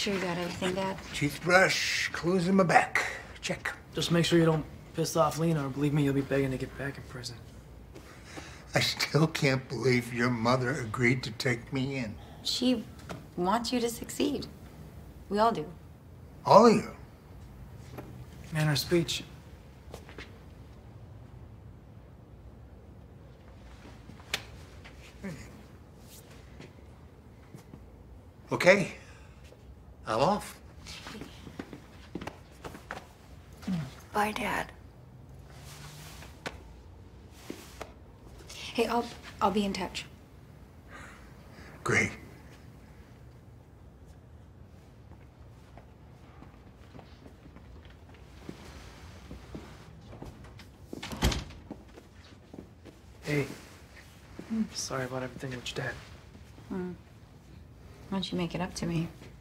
sure you got everything, Dad? Toothbrush, clothes in my back. Check. Just make sure you don't piss off Lena, or believe me, you'll be begging to get back in prison. I still can't believe your mother agreed to take me in. She wants you to succeed. We all do. All of you. Man, her speech. Okay. I'm off. Bye, Dad. Hey, I'll be in touch. Great. Hey. Sorry about everything with your dad. Why don't you make it up to me?